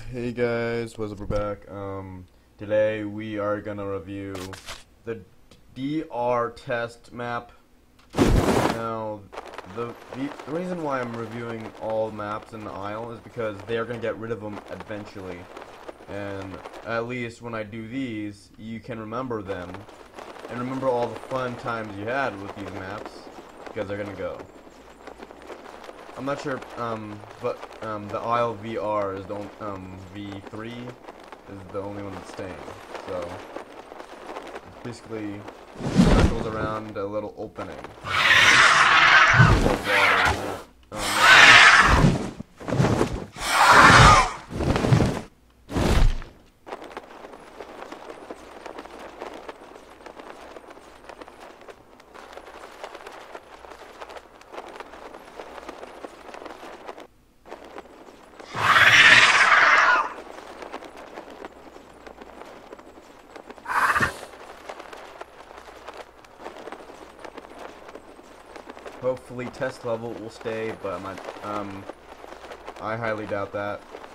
Hey guys, what's up? We're back. Today we are gonna review the DR test map. Now, the reason why I'm reviewing all maps in the Isle is because they are gonna get rid of them eventually, and at least when I do these, you can remember them and remember all the fun times you had with these maps because they're gonna go. I'm not sure, but the Isle VR is the V3 is the only one that's staying. So basically, circles around a little opening. Hopefully test level will stay, but I highly doubt that.